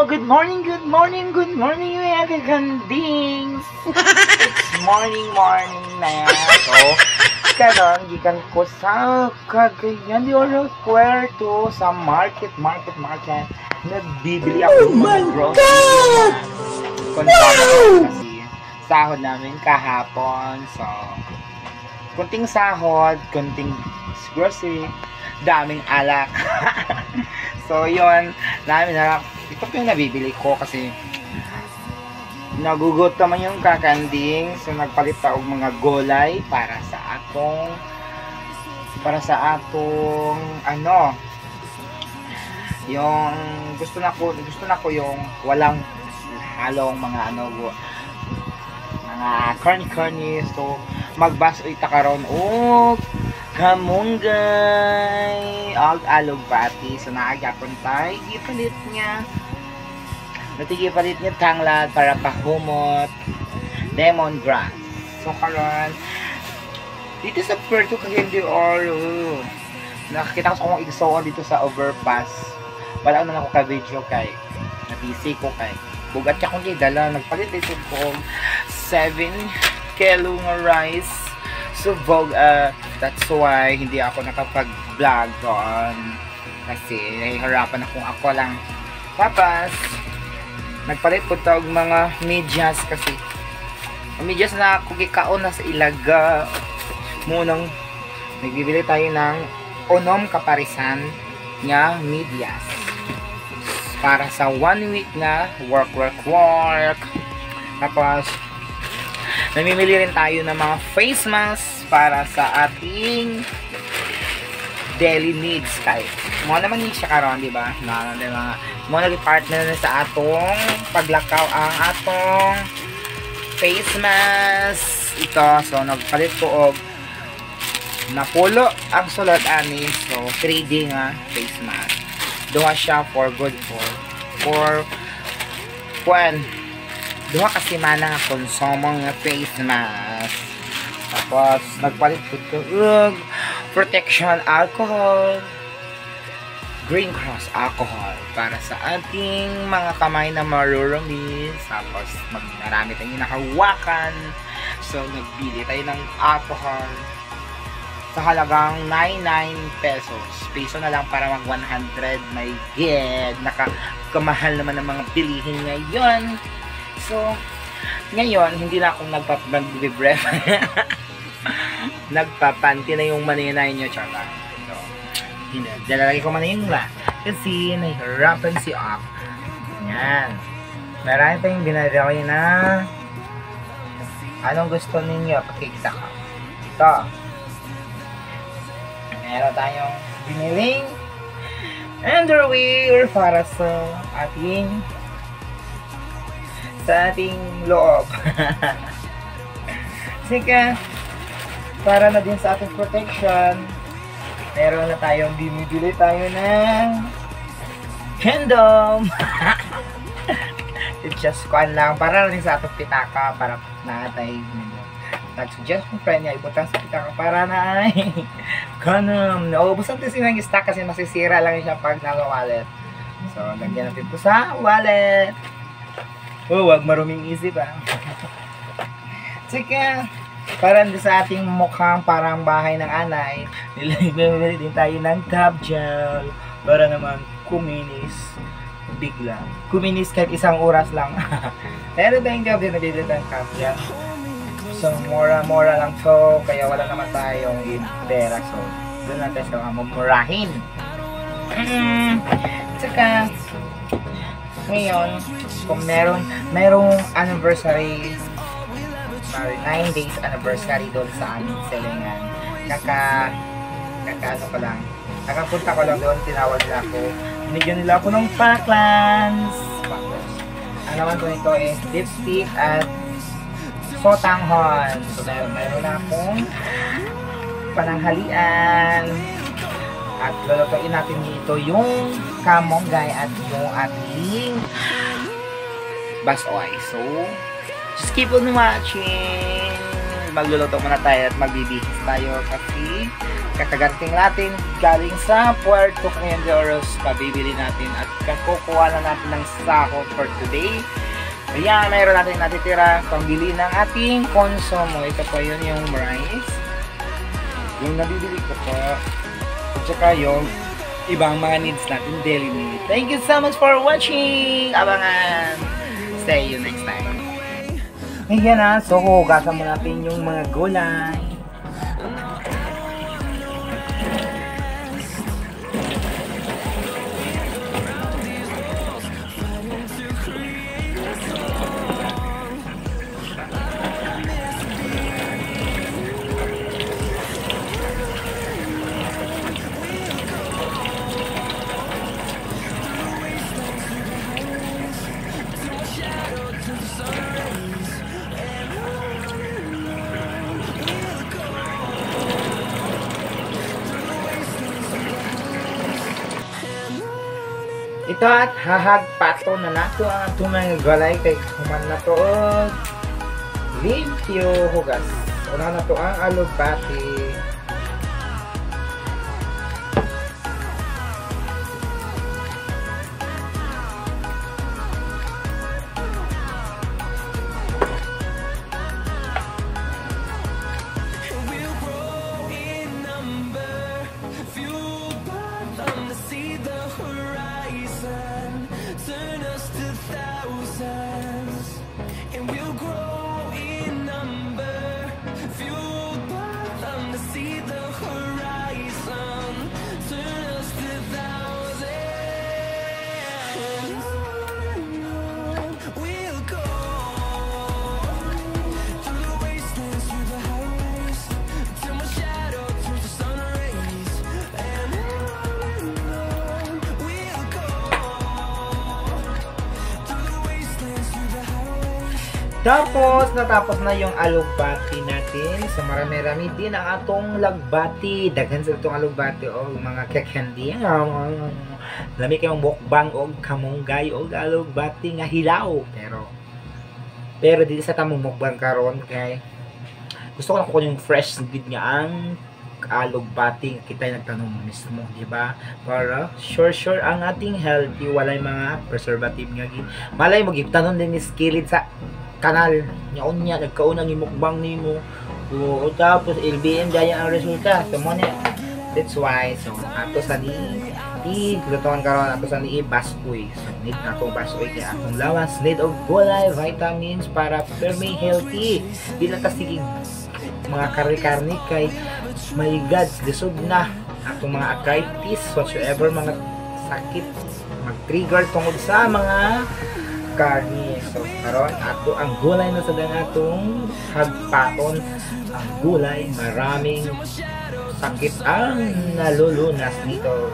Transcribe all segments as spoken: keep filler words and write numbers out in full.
Hello, good morning, good morning, good morning, mga kagandings. It's morning, morning na. So, karon gikan ko sa Cagayan de Oro Puerto sa market, market, market. Nagbibili ako ng mga groceries. Oh my God! Kasi sahod namin kahapon. So, kunting sahod, kunting grocery, daming alak. So, yun, namin alak. Ito po yung nabibili ko kasi nagugot naman yung kakanding. So, nagpalit ako mga gulay para sa atong para sa atong ano yung gusto na ko gusto na ko yung walang halong mga ano mga corny-corny. So, magbaso ita karon og kamunggay og alog pati. So, naagapon tayo ipalit niya natigipalit niya tanglad para pahumot lemongrass. So, karon dito sa Puerto Cagayan de Oro, nakakita ko sa akong igsoon dito sa overpass. Wala na ako ka-video kay nabisi ko kay bugat siya kung dala. Nagpalit dito ko seven kilo nga rice. So, vlog, uh, that's why hindi ako nakapag-vlog doon kasi nahihirapan akong ako lang. Tapos nagpalit ko tawag mga medyas kasi medyas na ako gikaon na sa ilaga. Munang nagbibili tayo ng unom kaparisan nga medyas para sa one week na work, work, work. Tapos namimili rin tayo ng mga face mask para sa ating daily needs. Kahit mo naman needs siya karon, di ba? Na, na, na, mo nag-partner na sa atong paglakaw ang atong face mask. Ito, so nagpalit ko og napulo ang sulat ani. So, three D nga face mask. Duha siya for good for for kwan. Duha kasi mana nga konsumo nga face mask. Tapos, nagpalit ko ito og protection alcohol. Green Cross alcohol para sa ating mga kamay na marurungis. Tapos marami tayong nakahawakan. So nagbili tayo ng alcohol sa halagang ninety-nine pesos. Peso na lang para mag one hundred. My God, nakakamahal naman ng mga bilihin ngayon. So ngayon hindi na akong nagpapag-libre. Nagpapanti na yung maninay nyo, tsaka dalalagay ko man yung la kasi nahihirapan si Ak. Yan, marami pa yung binarami na anong gusto ninyo pakikita ko. Ito, meron tayong biniling underwear para sa ating sa ating loob. Sige, para na din sa ating protection. Meron na tayong bimibili tayo ng Kendom. It's just kwan lang para rin sa atong pitaka para natay nag-suggest kong friend niya ibutang sa pitaka para na ay kanam. Naubusan din silang stock kasi masisira lang siya pag naka-wallet. So, lagyan natin po sa wallet. Oh, wag maruming isip ah. Sige. Para sa ating mukhang parang bahay ng anay, nilagay din tayo ng top gel para naman kuminis bigla. Kuminis kahit isang oras lang. Meron tayong job din nabibili ng top gel. So, mura-mura lang to, kaya wala naman tayong pera. So, doon lang tayo sa mga mumurahin. Mm, tsaka, ngayon, kung meron, merong anniversary, nine days anniversary doon sa aming silingan. Kaka, kaka ano ko lang, nakapunta ko lang doon, tinawag nila ako, binigyan nila ako ng paklans. Ang naman ko nito is lipstick at sotanghon. So, meron, meron na akong pananghalian. At lulutuin natin dito yung kamonggay at yung ating basoy. So, just keep on watching. Magluluto muna tayo at magbibihis tayo kasi kakaganting natin galing sa Puerto Crenderos. Pabibili natin at kakukuha na natin ng sako for today. Ayan, mayroon natin natitira pambili ng ating konsumo. Ito po yun yung rice. Yung nabibili ko po. At saka yung ibang mga needs natin, daily needs. Thank you so much for watching! Abangan! See you next time. Ayan na, so hugasan mo natin yung mga gulay. Ito at hahagpato na nato ang itong mga galay kay kuman na to limpyo hugas. Una na to ang alugbati. Tapos, natapos na yung alugbati natin. So, marami-rami din ang atong lagbati. Daghan sa itong alugbati o mga kakandi. Lami kayong mukbang o kamunggay o alugbati nga hilaw. Pero, pero dito sa tamong mukbang karon kay gusto ko lang kukunin yung fresh gid nga ang alugbati nga kita nagtanong mismo, di ba? Para sure sure ang ating healthy, walay mga preservative nga gid. Malay mo gitanon din ni skillet sa kanal nya unya nagkaunang imukbang nimo o tapos L B M daya ang resulta so mo na that's why so ato sa ni i lutuan karon ato sa ni baskoy so need ato baskoy kay atong lawas need og gulay vitamins para permi healthy di lang kasi mga karni-karni kay my god lisod na atong mga arthritis whatsoever mga sakit mag-trigger tungod sa mga karni. So, karon ato ang gulay na sa atong hagpaton. Ang gulay, maraming sakit ang nalulunas dito.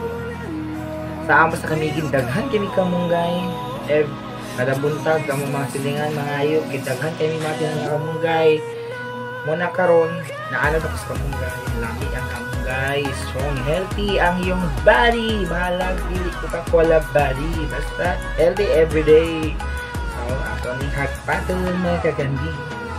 Sa amo sa kamigin, daghan kami kamunggay. Eh, kada buntag, kamo mga silingan, mga ayok, daghan kami mga tinang kamunggay. Muna karon, naano ba sa kamunggay? Lami ang kamunggay. Strong, healthy ang iyong body. Mahalag, dili Coca-Cola body. Basta, healthy everyday. So, ako ni hagpaton mga kagandi.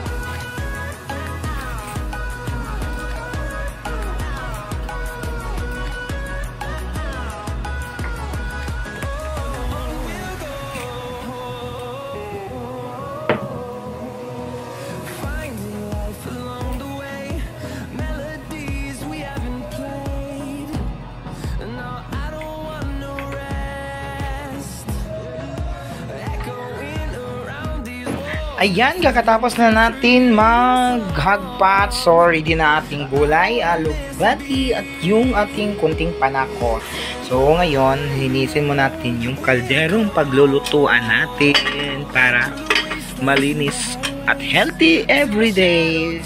Ayan, kakatapos na natin maghagpat. So, ready na ating gulay, alugbati, at yung ating kunting panako. So, ngayon, linisin mo natin yung kalderong paglulutuan natin para malinis at healthy everyday.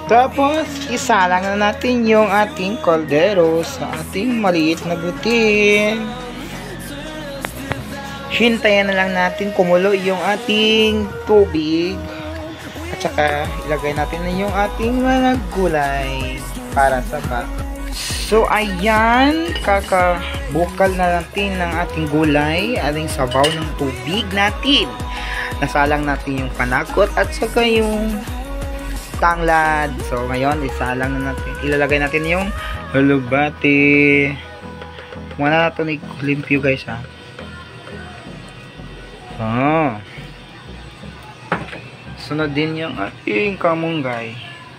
Tapos, isalang na natin yung ating kaldero sa ating maliit na butin. Hintayin na lang natin kumulo yung ating tubig. At saka, ilagay natin na yung ating mga gulay para sa bat. So, ayan, kakabukal na natin ng ating gulay, ating sabaw ng tubig natin. Nasalang natin yung panakot at saka yung tanglad. So, ngayon, isalang na natin. Ilalagay natin yung halubati. Muna na ito limpyo guys, ha. Oh. Sunod din yung ating kamunggay.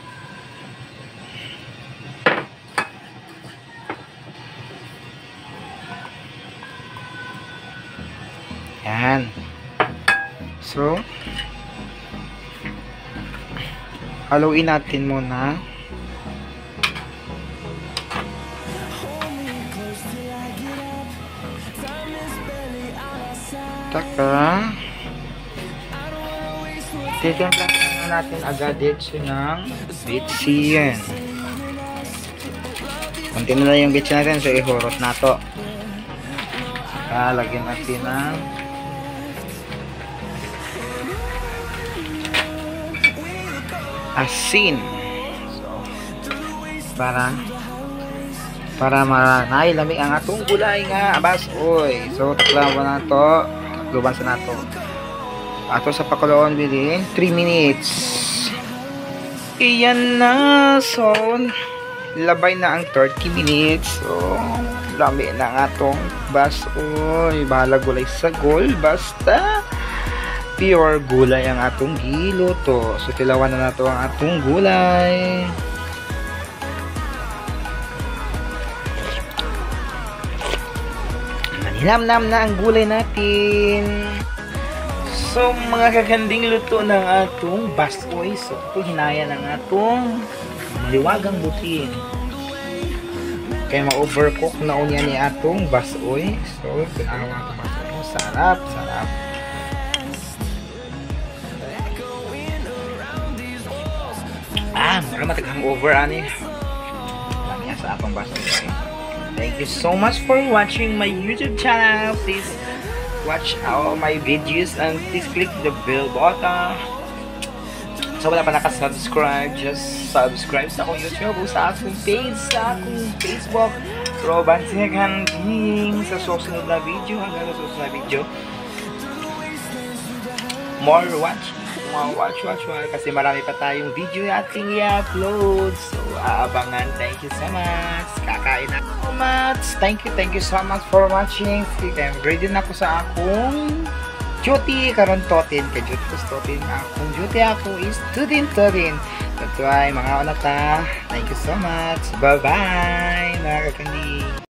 Yan. So, haluin natin muna. Taka. Titimpla natin agad dito ng bitsin. Kunti na lang yung bitsin natin. So, ihurot na to. Lagyan natin ng asin. So, para para maranay lamig ang atong gulay nga abas oy. So, tuklawan na to. Luban sa nato. Ato sa pakuloon bilin three minutes. Iyan na. So, labay na ang thirty minutes. So, lami na ang atong bas oy. Bahala gulay sa gol. Basta pure gulay ang atong giluto. So, tilawan na nato ang atong gulay. Maninamnam na ang gulay natin. So, mga kakanding luto ng atong basoy. So, ito hinaya ng atong maliwagang butin. Kaya ma-overcook na unya ni atong basoy. So, pinawa ko basoy. Sarap, sarap. Ah, marami mataghang over ani. Lami sa akong basoy. Thank you so much for watching my YouTube channel. Please watch all my videos and please click the bell button. So, wala pa nakasubscribe, just subscribe sa akong YouTube o sa akong page, sa akong Facebook. Roban Siganding sa susunod na video. Hanggang sa susunod na video. More watch. More watch, watch, watch. Kasi marami pa tayong video na ating i-upload. So, aabangan. Thank you so much. Kakain na so much. Thank you, thank you so much for watching. I'm ready na ako sa akong duty. Karon totin. Kay duty ko totin. Akong duty ako is totin totin. That's why, mga unata. Thank you so much. Bye-bye, mga kakandi.